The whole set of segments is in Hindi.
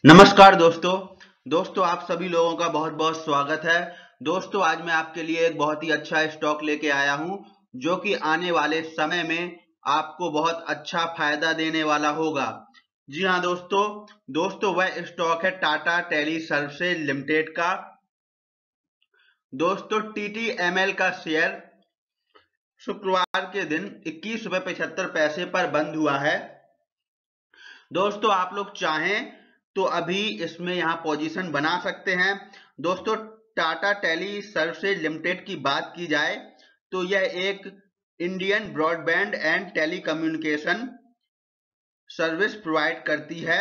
नमस्कार दोस्तों आप सभी लोगों का बहुत बहुत स्वागत है। दोस्तों आज मैं आपके लिए एक बहुत ही अच्छा स्टॉक लेके आया हूं जो कि आने वाले समय में आपको बहुत अच्छा फायदा देने वाला होगा। जी हां दोस्तों वह स्टॉक है टाटा टेली सर्विसेज लिमिटेड का। दोस्तों TTML का शेयर शुक्रवार के दिन 21.75 रुपए पर बंद हुआ है। दोस्तों आप लोग चाहें तो अभी इसमें यहां पोजीशन बना सकते हैं। दोस्तों टाटा टेली सर्विसेज लिमिटेड की बात की जाए तो यह एक Indian broadband and telecommunication service provide करती है।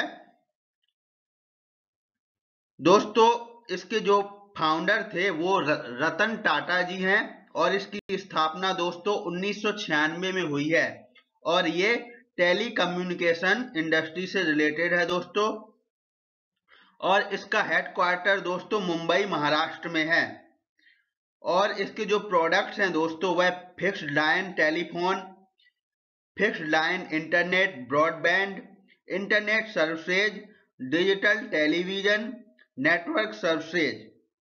दोस्तों इसके जो फाउंडर थे वो रतन टाटा जी हैं और इसकी स्थापना दोस्तों 1996 में हुई है और ये टेली कम्युनिकेशन इंडस्ट्री से रिलेटेड है दोस्तों। और इसका हेडक्वार्टर दोस्तों मुंबई महाराष्ट्र में है और इसके जो प्रोडक्ट्स हैं दोस्तों वह fixed line telephone, fixed line internet, broadband internet services, digital television network services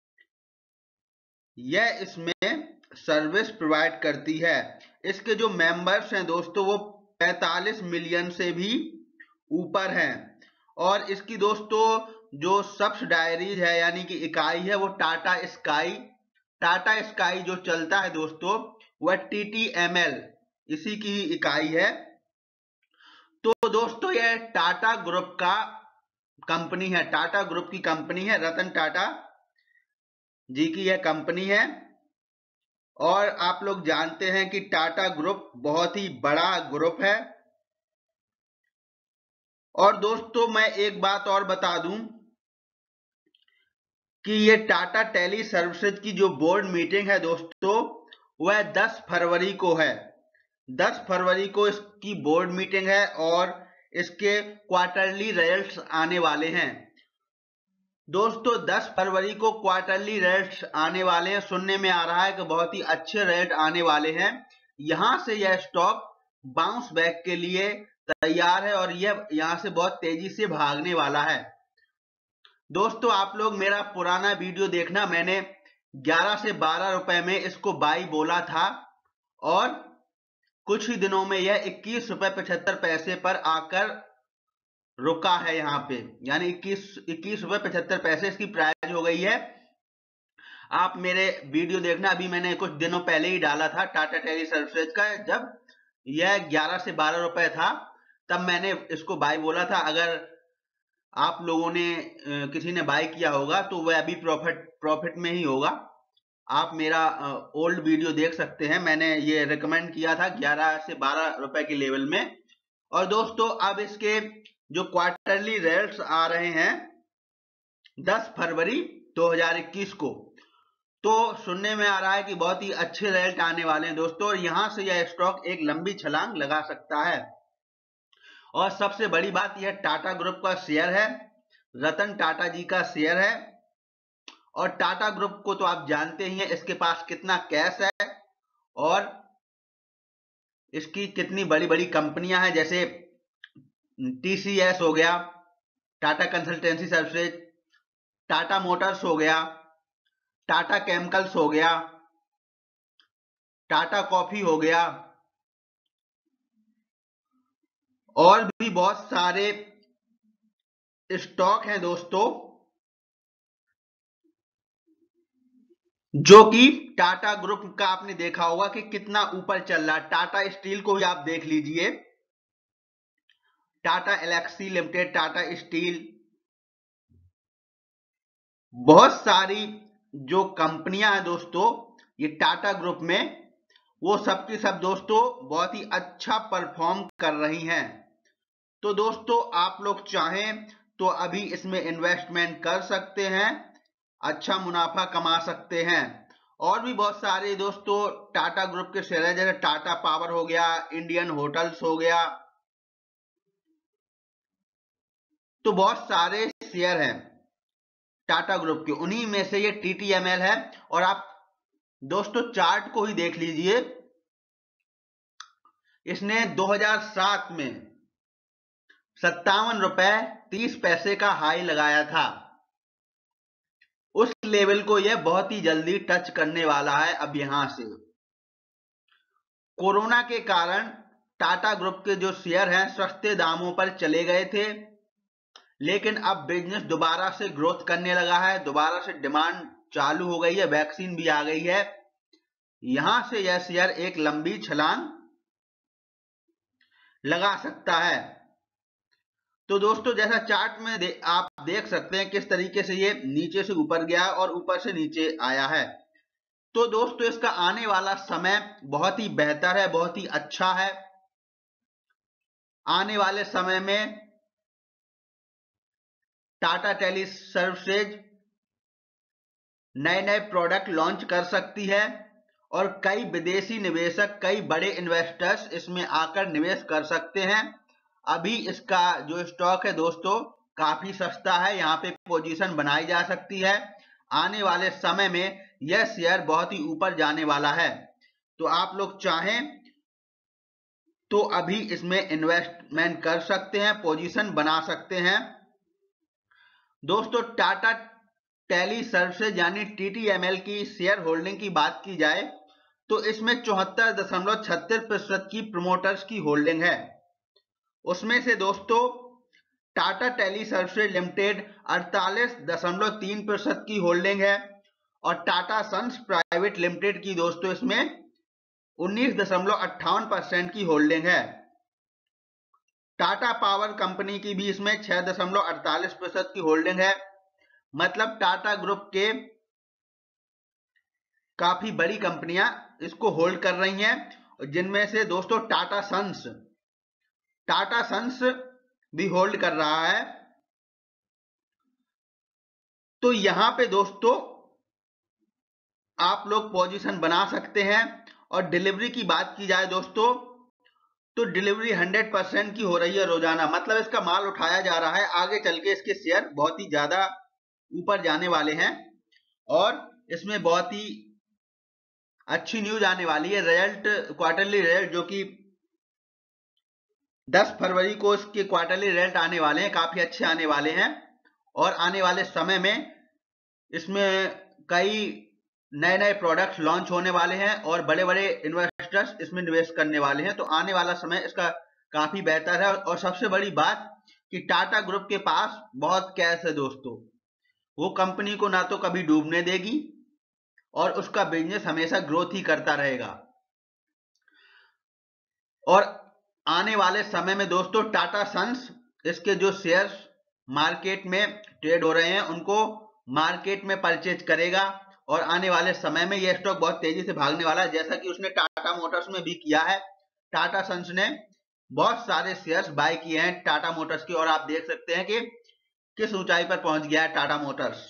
यह इसमें सर्विस प्रोवाइड करती है। इसके जो मेंबर्स हैं दोस्तों वो 45 मिलियन से भी ऊपर हैं और इसकी दोस्तों जो सब्सिडायरीज है यानी कि इकाई है वो टाटा स्काई जो चलता है दोस्तों वह TTML इसी की ही इकाई है। तो दोस्तों यह टाटा ग्रुप का कंपनी है, टाटा ग्रुप की कंपनी है, रतन टाटा जी की यह कंपनी है। और आप लोग जानते हैं कि टाटा ग्रुप बहुत ही बड़ा ग्रुप है। और दोस्तों मैं एक बात और बता दूं कि ये टाटा टेली सर्विसेज की जो बोर्ड मीटिंग है दोस्तों वह 10 फरवरी को है। 10 फरवरी को इसकी बोर्ड मीटिंग है और इसके क्वार्टरली रिजल्ट्स आने वाले हैं। दोस्तों 10 फरवरी को क्वार्टरली रिजल्ट्स आने वाले हैं। सुनने में आ रहा है कि बहुत ही अच्छे रिजल्ट आने वाले हैं। यहां से यह स्टॉक बाउंस बैक के लिए तैयार है और यह यहां से बहुत तेजी से भागने वाला है। दोस्तों आप लोग मेरा पुराना वीडियो देखना, मैंने 11 से 12 रुपए में इसको बाई बोला था और कुछ ही दिनों में यह 21.75 रुपए पर आकर रुका है यहाँ पे, यानी 21.75 रुपए इसकी प्राइस हो गई है। आप मेरे वीडियो देखना, अभी मैंने कुछ दिनों पहले ही डाला था टाटा टेली सर्विसेज का, जब यह 11 से 12 रुपए था तब मैंने इसको बाई बोला था। अगर आप लोगों ने किसी ने बाय किया होगा तो वह अभी प्रॉफिट में ही होगा। आप मेरा ओल्ड वीडियो देख सकते हैं, मैंने ये रिकमेंड किया था 11 से 12 रुपए के लेवल में। और दोस्तों अब इसके जो क्वार्टरली रिजल्ट्स आ रहे हैं 10 फरवरी 2021 को, तो सुनने में आ रहा है कि बहुत ही अच्छे रिजल्ट आने वाले हैं दोस्तों और यहां से यह स्टॉक एक लंबी छलांग लगा सकता है। और सबसे बड़ी बात यह टाटा ग्रुप का शेयर है, रतन टाटा जी का शेयर है। और टाटा ग्रुप को तो आप जानते ही हैं इसके पास कितना कैश है और इसकी कितनी बड़ी बड़ी कंपनियां हैं, जैसे TCS हो गया, Tata consultancy services, Tata motors हो गया, टाटा केमिकल्स हो गया, टाटा कॉफी हो गया और भी बहुत सारे स्टॉक हैं दोस्तों जो कि टाटा ग्रुप का आपने देखा होगा कि कितना ऊपर चल रहा है। टाटा स्टील को भी आप देख लीजिए, Tata Elxsi limited, Tata steel, बहुत सारी जो कंपनियां हैं दोस्तों ये टाटा ग्रुप में, वो सब की सब दोस्तों बहुत ही अच्छा परफॉर्म कर रही हैं। तो दोस्तों आप लोग चाहें तो अभी इसमें इन्वेस्टमेंट कर सकते हैं, अच्छा मुनाफा कमा सकते हैं। और भी बहुत सारे दोस्तों टाटा ग्रुप के शेयर है, जैसे टाटा पावर हो गया, इंडियन होटल्स हो गया, तो बहुत सारे शेयर हैं टाटा ग्रुप के, उन्हीं में से ये TTML है। और आप दोस्तों चार्ट को ही देख लीजिए, इसने 2007 में ₹57.30 का हाई लगाया था। उस लेवल को यह बहुत ही जल्दी टच करने वाला है। अब यहां से कोरोना के कारण टाटा ग्रुप के जो शेयर हैं सस्ते दामों पर चले गए थे, लेकिन अब बिजनेस दोबारा से ग्रोथ करने लगा है, दोबारा से डिमांड चालू हो गई है, वैक्सीन भी आ गई है। यहां से यह शेयर एक लंबी छलांग लगा सकता है। तो दोस्तों जैसा चार्ट में आप देख सकते हैं किस तरीके से ये नीचे से ऊपर गया और ऊपर से नीचे आया है। तो दोस्तों इसका आने वाला समय बहुत ही बेहतर है, बहुत ही अच्छा है। आने वाले समय में टाटा टेली सर्विसेज नए नए प्रोडक्ट लॉन्च कर सकती है और कई विदेशी निवेशक, कई बड़े इन्वेस्टर्स इसमें आकर निवेश कर सकते हैं। अभी इसका जो स्टॉक है दोस्तों काफी सस्ता है, यहाँ पे पोजीशन बनाई जा सकती है। आने वाले समय में यह शेयर बहुत ही ऊपर जाने वाला है। तो आप लोग चाहें तो अभी इसमें इन्वेस्टमेंट कर सकते हैं, पोजीशन बना सकते हैं। दोस्तों टाटा टेली सर्विसेज यानी TTML की शेयर होल्डिंग की बात की जाए तो इसमें 74.36% की प्रमोटर्स की होल्डिंग है। उसमें से दोस्तों टाटा टेली सर्विसेज लिमिटेड 48.3% की होल्डिंग है और टाटा सन्स प्राइवेट लिमिटेड की दोस्तों इसमें 19.58% की होल्डिंग है। टाटा पावर कंपनी की भी इसमें 6.48% की होल्डिंग है। मतलब टाटा ग्रुप के काफी बड़ी कंपनियां इसको होल्ड कर रही हैं, जिनमें से दोस्तों टाटा सन्स भी होल्ड कर रहा है। तो यहां पे दोस्तों आप लोग पोजीशन बना सकते हैं। और डिलीवरी की बात की जाए दोस्तों तो डिलीवरी 100% की हो रही है रोजाना, मतलब इसका माल उठाया जा रहा है। आगे चल के इसके शेयर बहुत ही ज्यादा ऊपर जाने वाले हैं और इसमें बहुत ही अच्छी न्यूज आने वाली है। क्वार्टरली रिजल्ट जो कि 10 फरवरी को इसके क्वार्टरली रिजल्ट आने वाले हैं, काफी अच्छे आने वाले हैं। और आने वाले समय में इसमें कई नए नए प्रोडक्ट्स लॉन्च होने वाले हैं और बड़े बड़े इन्वेस्टर्स इसमें निवेश करने वाले हैं। तो आने वाला समय इसका काफी बेहतर है। और सबसे बड़ी बात कि टाटा ग्रुप के पास बहुत कैश है दोस्तों, वो कंपनी को ना तो कभी डूबने देगी और उसका बिजनेस हमेशा ग्रोथ ही करता रहेगा। और आने वाले समय में दोस्तों टाटा सन्स इसके जो शेयर्स मार्केट में ट्रेड हो रहे हैं उनको मार्केट में परचेज करेगा और आने वाले समय में यह स्टॉक बहुत तेजी से भागने वाला है, जैसा कि उसने टाटा मोटर्स में भी किया है। टाटा सन्स ने बहुत सारे शेयर्स बाय किए हैं टाटा मोटर्स की और आप देख सकते हैं कि किस ऊंचाई पर पहुंच गया है टाटा मोटर्स।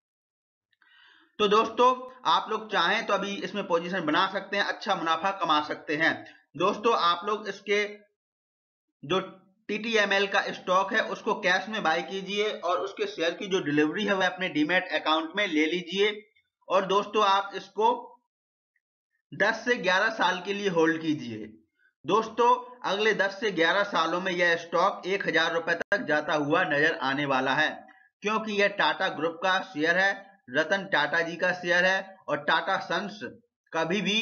तो दोस्तों आप लोग चाहें तो अभी इसमें पोजीशन बना सकते हैं, अच्छा मुनाफा कमा सकते हैं। दोस्तों आप लोग इसके जो TTML का स्टॉक है उसको कैश में बाय कीजिए और उसके शेयर की जो डिलीवरी है वह अपने डीमैट अकाउंट में ले लीजिए। और दोस्तों आप इसको 10 से 11 साल के लिए होल्ड कीजिए। दोस्तों अगले 10 से 11 सालों में यह स्टॉक 1000 रुपए तक जाता हुआ नजर आने वाला है, क्योंकि यह टाटा ग्रुप का शेयर है, रतन टाटा जी का शेयर है और टाटा सन्स कभी भी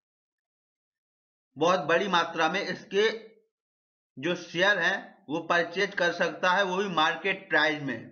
बहुत बड़ी मात्रा में इसके जो शेयर है वो परचेज कर सकता है, वो भी मार्केट प्राइस में।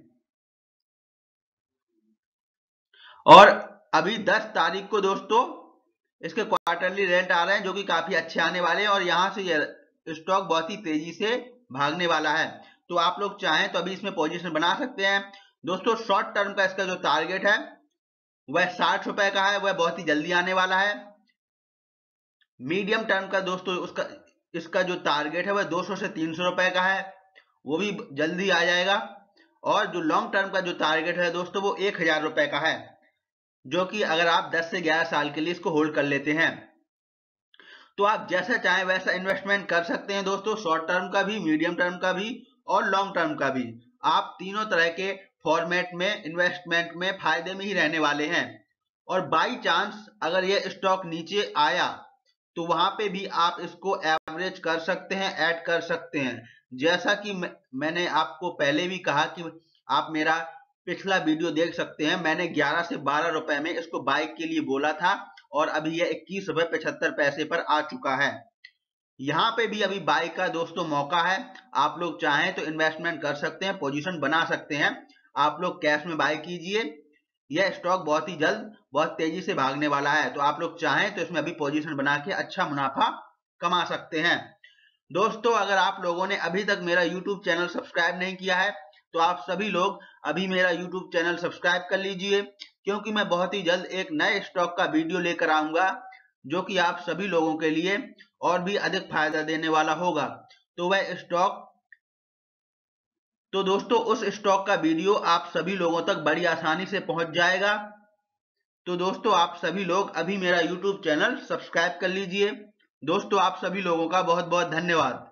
और अभी 10 तारीख को दोस्तों इसके क्वार्टरली रिजल्ट आ रहे हैं जो कि काफी अच्छे आने वाले हैं और यहां से यह स्टॉक बहुत ही तेजी से भागने वाला है। तो आप लोग चाहें तो अभी इसमें पोजीशन बना सकते हैं। दोस्तों शॉर्ट टर्म का इसका जो टारगेट है वह 60 रुपए का है, वह बहुत ही जल्दी आने वाला है। मीडियम टर्म का दोस्तों इसका जो टारगेट है वह 200 से 300 रुपए का है, वो भी जल्दी आ जाएगा। और जो लॉन्ग टर्म का जो टारगेट है दोस्तों वो 1000 रुपए का है, जो कि अगर आप 10 से 11 साल के लिए इसको होल्ड कर लेते हैं तो आप जैसा चाहें वैसा इन्वेस्टमेंट कर सकते हैं दोस्तों। शॉर्ट टर्म का भी, मीडियम टर्म का भी और लॉन्ग टर्म का भी। आप तीनों तरह के फॉर्मेट में इन्वेस्टमेंट में फायदे में ही रहने वाले हैं। और बाई चांस अगर यह स्टॉक नीचे आया तो वहां पे भी आप इसको एवरेज कर सकते हैं, ऐड कर सकते हैं। जैसा कि मैंने आपको पहले भी कहा कि आप मेरा पिछला वीडियो देख सकते हैं, मैंने 11 से 12 रुपए में इसको बाय के लिए बोला था और अभी यह 21 रुपए 75 पैसे पर आ चुका है। यहाँ पे भी अभी बाय का दोस्तों मौका है, आप लोग चाहें तो इन्वेस्टमेंट कर सकते हैं, पोजीशन बना सकते हैं। आप लोग कैश में बाय कीजिए, यह स्टॉक बहुत ही जल्द बहुत तेजी से भागने वाला है, तो आप लोग चाहें तो इसमें अभी पोजीशन बना के अच्छा मुनाफा कमा सकते हैं। दोस्तों, अगर आप लोगों ने अभी तक मेरा YouTube चैनल सब्सक्राइब नहीं किया है तो आप सभी लोग अभी मेरा YouTube चैनल सब्सक्राइब कर लीजिए, क्योंकि मैं बहुत ही जल्द एक नए स्टॉक का वीडियो लेकर आऊंगा जो कि आप सभी लोगों के लिए और भी अधिक फायदा देने वाला होगा। तो वह स्टॉक तो दोस्तों उस स्टॉक का वीडियो आप सभी लोगों तक बड़ी आसानी से पहुंच जाएगा। तो दोस्तों आप सभी लोग अभी मेरा YouTube चैनल सब्सक्राइब कर लीजिए। दोस्तों आप सभी लोगों का बहुत बहुत धन्यवाद।